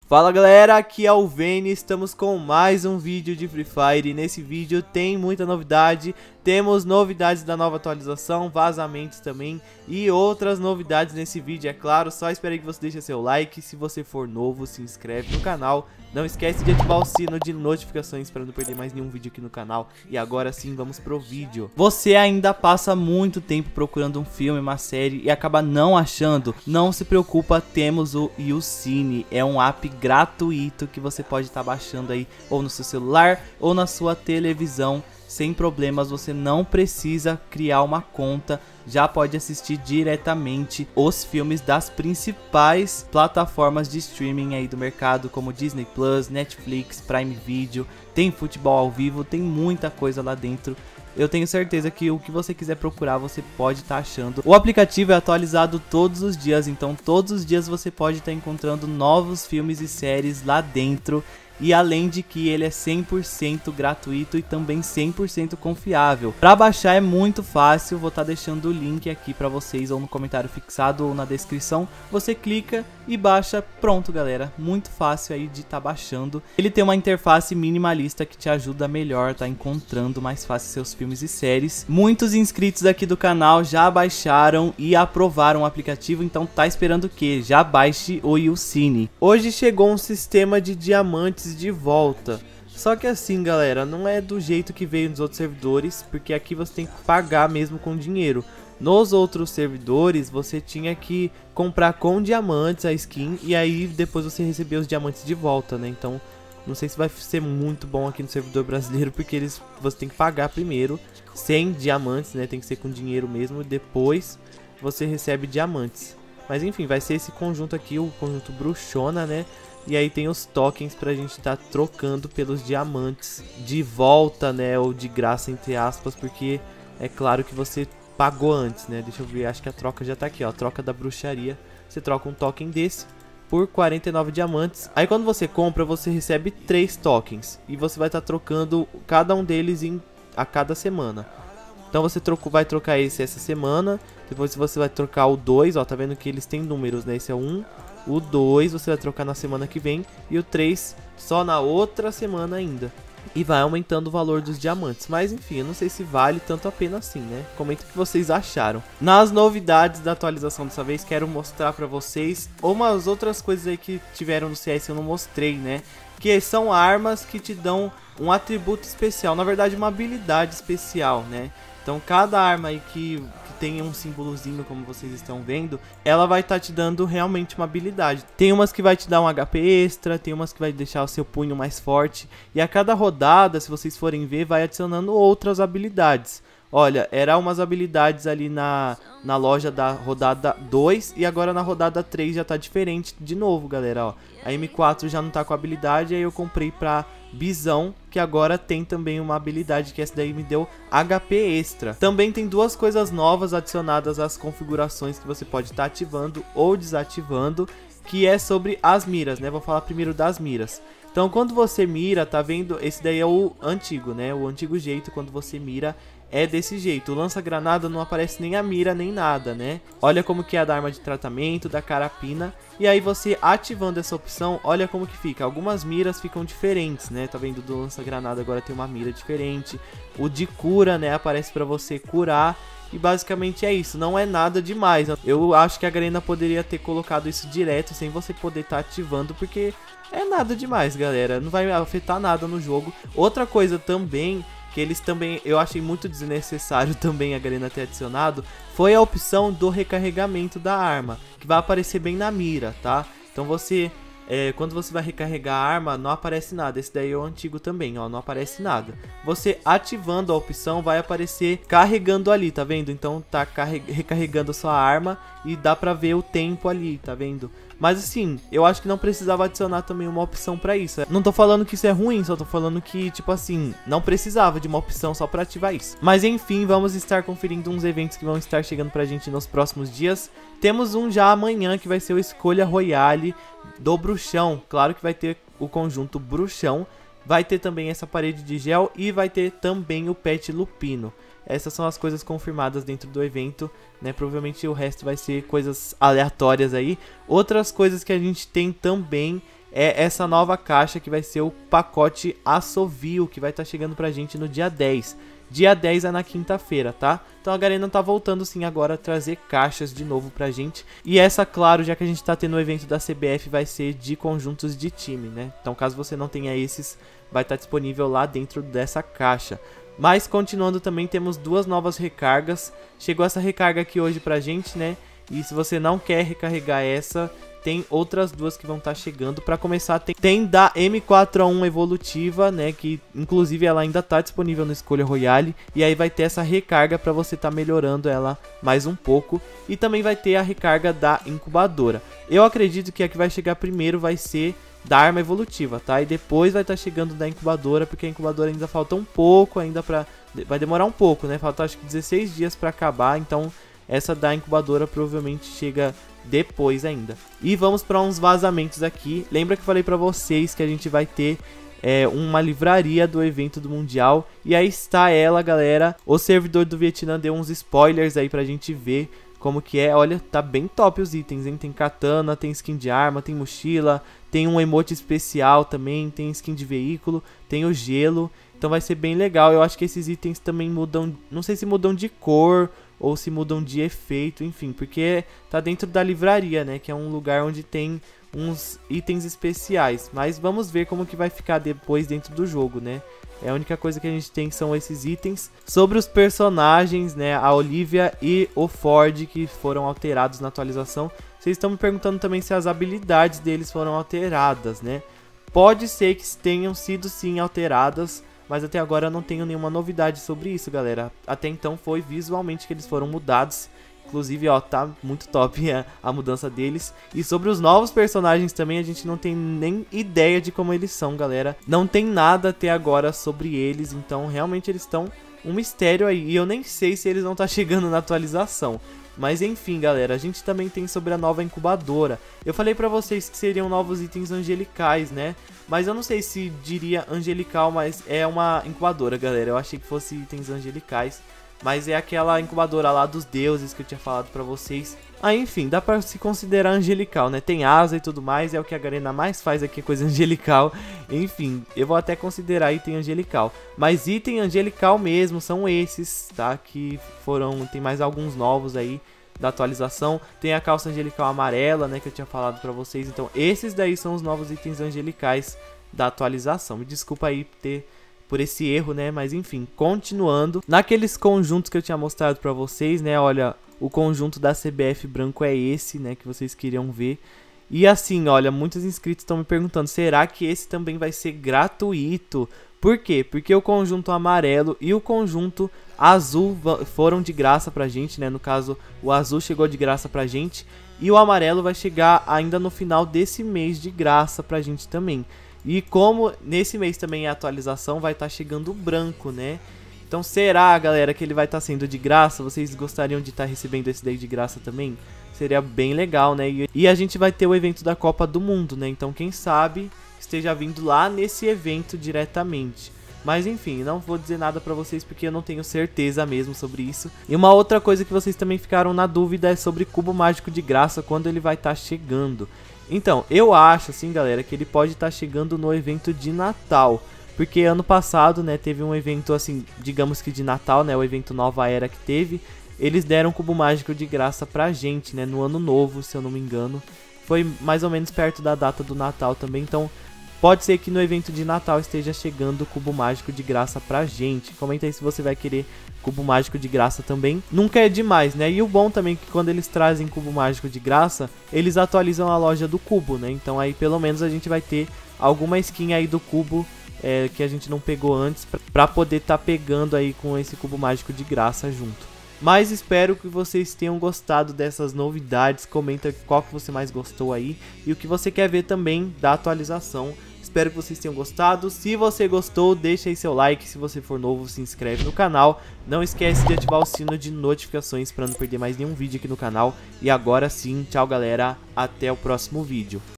Fala galera, aqui é o Veni, estamos com mais um vídeo de Free Fire. E nesse vídeo tem muita novidade, temos novidades da nova atualização, vazamentos também e outras novidades nesse vídeo, é claro. Só espero que você deixe seu like, se você for novo, se inscreve no canal. Não esquece de ativar o sino de notificações para não perder mais nenhum vídeo aqui no canal. E agora sim, vamos pro vídeo. Você ainda passa muito tempo procurando um filme, uma série e acaba não achando? Não se preocupa, temos o YouCine. É um app gratuito que você pode estar baixando aí ou no seu celular ou na sua televisão. Sem problemas, você não precisa criar uma conta, já pode assistir diretamente os filmes das principais plataformas de streaming aí do mercado, como Disney Plus, Netflix, Prime Video, tem futebol ao vivo, tem muita coisa lá dentro. Eu tenho certeza que o que você quiser procurar, você pode estar achando. O aplicativo é atualizado todos os dias, então todos os dias você pode estar encontrando novos filmes e séries lá dentro. E além de que ele é 100% gratuito e também 100% confiável. Para baixar é muito fácil, vou estar deixando o link aqui para vocês ou no comentário fixado ou na descrição. Você clica e baixa, pronto galera, muito fácil aí de estar baixando. Ele tem uma interface minimalista que te ajuda melhor, tá encontrando mais fácil seus filmes e séries. Muitos inscritos aqui do canal já baixaram e aprovaram o aplicativo, então tá esperando o que? Já baixe o YouCine. Hoje chegou um sistema de diamantes de volta. Só que assim galera, não é do jeito que veio nos outros servidores, porque aqui você tem que pagar mesmo com dinheiro. Nos outros servidores você tinha que comprar com diamantes a skin e aí depois você recebia os diamantes de volta, né? Então não sei se vai ser muito bom aqui no servidor brasileiro, porque você tem que pagar primeiro 100 diamantes, né? Tem que ser com dinheiro mesmo, depois você recebe diamantes. Mas enfim, vai ser esse conjunto aqui, o conjunto bruxona, né? E aí tem os tokens pra gente estar trocando pelos diamantes de volta, né? Ou de graça, entre aspas, porque é claro que você pagou antes, né? Deixa eu ver, acho que a troca já tá aqui, ó. Troca da bruxaria. Você troca um token desse por 49 diamantes. Aí quando você compra, você recebe 3 tokens. E você vai estar trocando cada um deles a cada semana. Então você vai trocar esse essa semana. Depois você vai trocar o 2, ó. Tá vendo que eles têm números, né? Esse é o 1. O 2 você vai trocar na semana que vem. E o 3 só na outra semana ainda. E vai aumentando o valor dos diamantes. Mas enfim, eu não sei se vale tanto a pena assim, né? Comenta o que vocês acharam. Nas novidades da atualização dessa vez, quero mostrar pra vocês umas outras coisas aí que tiveram no CS, eu não mostrei, né? Que são armas que te dão um atributo especial. Na verdade, uma habilidade especial, né? Então cada arma aí que tem um símbolozinho, como vocês estão vendo, ela vai estar te dando realmente uma habilidade. Tem umas que vai te dar um HP extra, tem umas que vai deixar o seu punho mais forte. E a cada rodada, se vocês forem ver, vai adicionando outras habilidades. Olha, eram umas habilidades ali na loja da rodada 2 e agora na rodada 3 já tá diferente de novo, galera, ó. A M4 já não tá com habilidade, aí eu comprei pra Bisão, que agora tem também uma habilidade, que essa daí me deu HP extra. Também tem duas coisas novas adicionadas às configurações que você pode estar ativando ou desativando, que é sobre as miras, né? Vou falar primeiro das miras. Então quando você mira, tá vendo? Esse daí é o antigo, né? O antigo jeito, quando você mira é desse jeito. O lança-granada não aparece nem a mira, nem nada, né? Olha como que é a da arma de tratamento, da carapina. E aí você ativando essa opção, olha como que fica. Algumas miras ficam diferentes, né? Tá vendo? Do lança-granada agora tem uma mira diferente. O de cura, né? Aparece pra você curar. E basicamente é isso, não é nada demais. Eu acho que a Garena poderia ter colocado isso direto, sem você poder estar ativando, porque é nada demais, galera. Não vai afetar nada no jogo. Outra coisa também, que eles também, eu achei muito desnecessário também a Garena ter adicionado, foi a opção do recarregamento da arma, que vai aparecer bem na mira, tá? Então você, quando você vai recarregar a arma, não aparece nada. Esse daí é o antigo também, ó, não aparece nada. Você ativando a opção, vai aparecer carregando ali, tá vendo? Então tá recarregando a sua arma e dá pra ver o tempo ali, tá vendo? Mas assim, eu acho que não precisava adicionar também uma opção pra isso. Não tô falando que isso é ruim, só tô falando que, tipo assim, não precisava de uma opção só pra ativar isso. Mas enfim, vamos estar conferindo uns eventos que vão estar chegando pra gente nos próximos dias. Temos um já amanhã, que vai ser o Escolha Royale do Bruxão. Claro que vai ter o conjunto Bruxão. Vai ter também essa parede de gel e vai ter também o pet Lupino. Essas são as coisas confirmadas dentro do evento, né? Provavelmente o resto vai ser coisas aleatórias aí. Outras coisas que a gente tem também é essa nova caixa que vai ser o pacote Assovio, que vai estar chegando pra gente no dia 10. Dia 10 é na quinta-feira, tá? Então a Garena tá voltando sim agora a trazer caixas de novo pra gente. E essa, claro, já que a gente tá tendo o evento da CBF, vai ser de conjuntos de time, né? Então caso você não tenha esses, vai estar disponível lá dentro dessa caixa. Mas continuando também, temos duas novas recargas. Chegou essa recarga aqui hoje pra gente, né? E se você não quer recarregar essa, tem outras duas que vão estar chegando. Para começar, tem da M4A1 evolutiva, né, que inclusive ela ainda está disponível no Escolha Royale. E aí vai ter essa recarga para você estar melhorando ela mais um pouco. E também vai ter a recarga da incubadora. Eu acredito que a que vai chegar primeiro vai ser da arma evolutiva, tá? E depois vai estar chegando da incubadora, porque a incubadora ainda falta um pouco, vai demorar um pouco, né? Falta acho que 16 dias para acabar, então essa da incubadora provavelmente chega depois ainda. E vamos para uns vazamentos aqui. Lembra que eu falei para vocês que a gente vai ter uma livraria do evento do Mundial. E aí está ela, galera. O servidor do Vietnã deu uns spoilers aí pra gente ver como que é. Olha, tá bem top os itens, hein? Tem katana, tem skin de arma, tem mochila, tem um emote especial também, tem skin de veículo, tem o gelo. Então vai ser bem legal. Eu acho que esses itens também mudam, não sei se mudam de cor ou se mudam de efeito, enfim, porque tá dentro da livraria, né, que é um lugar onde tem uns itens especiais. Mas vamos ver como que vai ficar depois dentro do jogo, né? A única coisa que a gente tem são esses itens. Sobre os personagens, né, a Olivia e o Ford, que foram alterados na atualização. Vocês estão me perguntando também se as habilidades deles foram alteradas, né? Pode ser que tenham sido sim alteradas, mas até agora eu não tenho nenhuma novidade sobre isso, galera. Até então foi visualmente que eles foram mudados. Inclusive, ó, tá muito top a mudança deles. E sobre os novos personagens também, a gente não tem nem ideia de como eles são, galera. Não tem nada até agora sobre eles, então realmente eles estão um mistério aí. E eu nem sei se eles vão estar chegando na atualização. Mas enfim, galera, a gente também tem sobre a nova incubadora. Eu falei pra vocês que seriam novos itens angelicais, né? Mas eu não sei se diria angelical, mas é uma incubadora, galera. Eu achei que fosse itens angelicais, mas é aquela incubadora lá dos deuses que eu tinha falado pra vocês. Ah, enfim, dá pra se considerar angelical, né? Tem asa e tudo mais, é o que a Garena mais faz aqui, coisa angelical. Enfim, eu vou até considerar item angelical. Mas item angelical mesmo são esses, tá? Que foram, tem mais alguns novos aí da atualização. Tem a calça angelical amarela, né? Que eu tinha falado pra vocês. Então, esses daí são os novos itens angelicais da atualização. Me desculpa aí por esse erro, né? Mas enfim, continuando. Naqueles conjuntos que eu tinha mostrado pra vocês, né? Olha, o conjunto da CBF branco é esse, né? Que vocês queriam ver. E assim, olha, muitos inscritos estão me perguntando, será que esse também vai ser gratuito? Por quê? Porque o conjunto amarelo e o conjunto azul foram de graça pra gente, né? No caso, o azul chegou de graça pra gente. E o amarelo vai chegar ainda no final desse mês de graça pra gente também. E como nesse mês também é atualização, vai estar chegando o branco, né? Então será, galera, que ele vai estar sendo de graça? Vocês gostariam de estar recebendo esse daí de graça também? Seria bem legal, né? E a gente vai ter o evento da Copa do Mundo, né? Então quem sabe esteja vindo lá nesse evento diretamente. Mas enfim, não vou dizer nada pra vocês porque eu não tenho certeza mesmo sobre isso. E uma outra coisa que vocês também ficaram na dúvida é sobre cubo mágico de graça, quando ele vai estar chegando. Então, eu acho assim, galera, que ele pode estar chegando no evento de Natal. Porque ano passado, né, teve um evento assim, digamos que de Natal, né, o evento Nova Era que teve. Eles deram um cubo mágico de graça pra gente, né, no ano novo, se eu não me engano. Foi mais ou menos perto da data do Natal também, então pode ser que no evento de Natal esteja chegando o cubo mágico de graça pra gente. Comenta aí se você vai querer cubo mágico de graça também. Nunca é demais, né? E o bom também é que quando eles trazem cubo mágico de graça, eles atualizam a loja do cubo, né? Então aí pelo menos a gente vai ter alguma skin aí do cubo que a gente não pegou antes, pra poder estar pegando aí com esse cubo mágico de graça junto. Mas espero que vocês tenham gostado dessas novidades. Comenta qual que você mais gostou aí e o que você quer ver também da atualização. Espero que vocês tenham gostado. Se você gostou, deixa aí seu like. Se você for novo, se inscreve no canal. Não esquece de ativar o sino de notificações para não perder mais nenhum vídeo aqui no canal. E agora sim, tchau galera, até o próximo vídeo.